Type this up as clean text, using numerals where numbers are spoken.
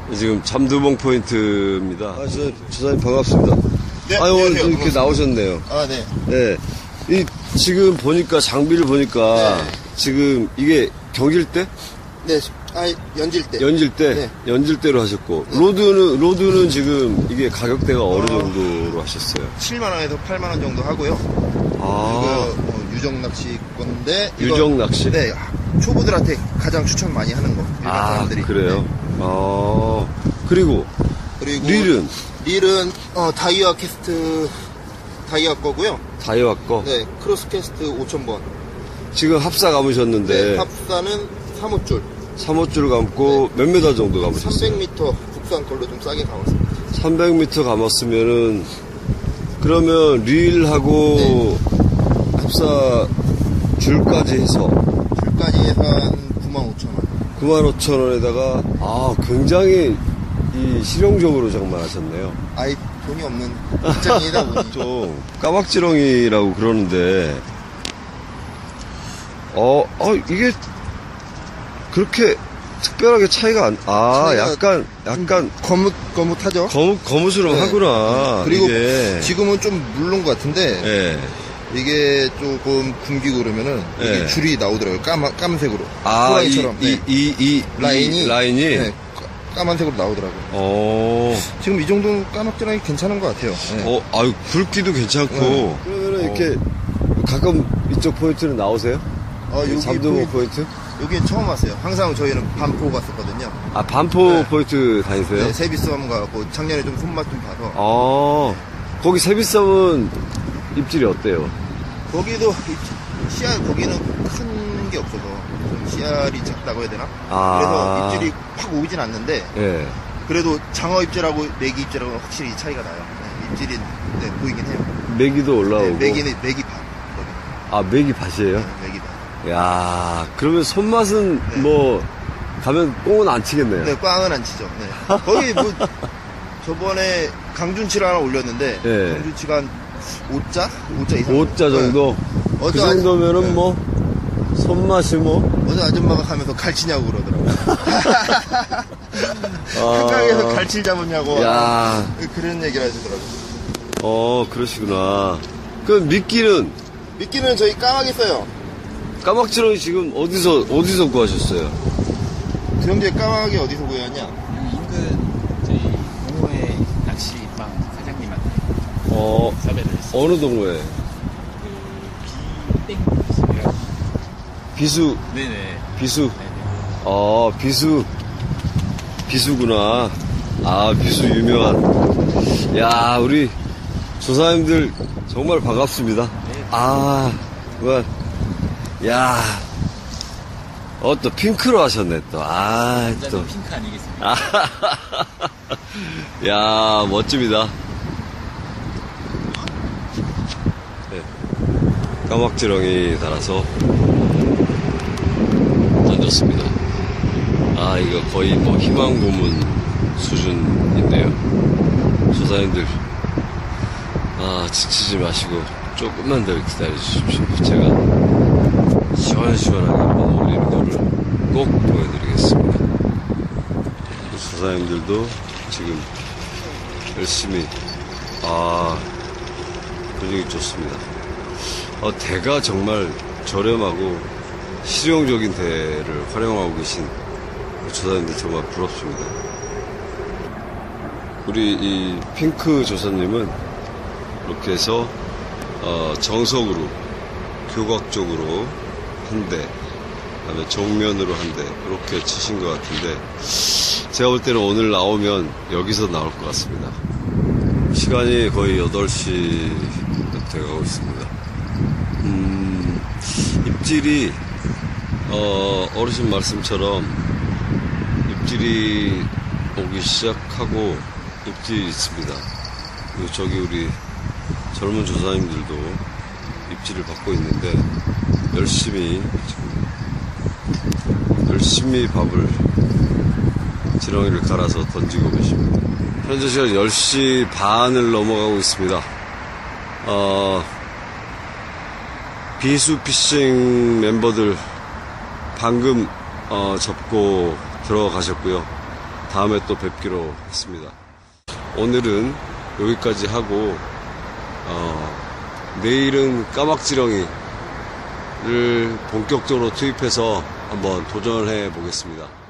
지금 잠두봉 포인트입니다. 조사님 반갑습니다. 네, 오늘 안녕하세요. 이렇게 나오셨네요. 네. 네. 지금 보니까, 장비를 보니까, 네. 지금 이게 경질대? 네, 연질대. 연질대? 네. 연질대로 하셨고, 로드는 지금 이게 가격대가 어느 정도로 하셨어요? 7만원에서 8만원 정도 하고요. 아. 이거 유정 낚시 건데. 유정 낚시? 네, 초보들한테 가장 추천 많이 하는 거. 일반 사람들이. 그래요? 네. 그리고 릴은 다이와 캐스트, 다이와 거고요. 다이와 거? 네, 크로스 캐스트 5,000번. 지금 합사 감으셨는데. 네, 합사는 3호줄. 3호줄 감고 몇 메다 정도 감으셨어요? 300m 국산 걸로 좀 싸게 감았습니다. 300m 감았으면은, 그러면 릴하고 합사 줄까지 해서 줄까지 해서 한 95,000원. 95,000원에다가, 굉장히 실용적으로 정말 하셨네요. 돈이 없는 입장이다 보니. 좀 까막지렁이라고 그러는데, 이게 그렇게 특별하게 차이가 약간 거뭇하죠? 거무스름하구나. 그리고 이게. 지금은 좀 물른 것 같은데, 예. 이게 조금 굶기고 그러면은, 이게 네. 줄이 나오더라고요. 까만색으로. 호랑이처럼. 이 라인이? 네, 까만색으로 나오더라고요. 지금 이 정도는 까맣지랑이 괜찮은 것 같아요. 네. 굵기도 괜찮고. 그러면은 이렇게 가끔 이쪽 포인트는 나오세요? 여기 잠두봉 포인트? 여기 처음 왔어요. 항상 저희는 반포 갔었거든요. 반포 네. 포인트 다니세요? 네, 세비섬 가고 작년에 좀 손맛 좀 봐서. 거기 세비섬은 입질이 어때요? 거기도 씨알 거기는 큰 게 없어서 좀 씨알이 작다고 해야 되나? 그래서 입질이 확 오진 않는데, 예. 그래도 장어 입질하고 메기 입질하고는 확실히 차이가 나요. 네, 입질이 보이긴 해요. 메기도 올라오고. 네, 메기 반. 메기 밭이에요? 네, 메기 반. 야, 그러면 손맛은 네. 가면 꽁은 안 치겠네요. 네, 꽝은 안 치죠. 네. 거기 저번에 강준치를 하나 올렸는데, 네. 강준치가 한 5자? 5자 이상. 5자 정도? 네. 그 정도면은 손맛이 어제 아줌마가 가면서 갈치냐고 그러더라고요. 한강에서 갈치 잡았냐고. 야. 그런 얘기를 하시더라고요. 그러시구나. 그럼 미끼는 저희 까마귀 써요. 까막지렁이 지금 어디서 구하셨어요? 형제 까마귀 어디서 구했냐? 인근 저희 동호회 낚시방 사장님한테 섭외를 했어요. 어느 동호회? 비땡이라고. 비수? 네네. 비수? 네네. 비수구나. 비수 유명한. 야, 우리 조사님들 정말 반갑습니다. 네. 정말. 야, 또 핑크로 하셨네, 또. 또 핑크 아니겠습니까? 야, 멋집니다. 네. 까막지렁이 달아서 던졌습니다. 이거 거의 희망 고문 수준인데요. 조사님들, 지치지 마시고 조금만 더 기다려 주십시오. 제가 시원시원하게 한번 올리는 거를 꼭 보여드리겠습니다. 조사님들도 지금 열심히, 분위기 좋습니다. 대가 정말 저렴하고 실용적인 대를 활용하고 계신 조사님들 정말 부럽습니다. 우리 이 핑크 조사님은 이렇게 해서 정석으로 교각적으로 한 대, 그다음에 정면으로 한 대, 이렇게 치신 것 같은데, 제가 볼 때는 오늘 나오면 여기서 나올 것 같습니다. 시간이 거의 8시 돼가고 있습니다. 입질이 어르신 말씀처럼 입질이 오기 시작하고 입질이 있습니다. 그리고 저기 우리 젊은 조사님들도 입질을 받고 있는데 열심히 밥을 지렁이를 갈아서 던지고 계십니다. 현재 시간 10시 반을 넘어가고 있습니다. 비수피싱 멤버들 방금 접고 들어가셨고요. 다음에 또 뵙기로 했습니다. 오늘은 여기까지 하고 내일은 까막지렁이를 본격적으로 투입해서 한번 도전을 해 보겠습니다.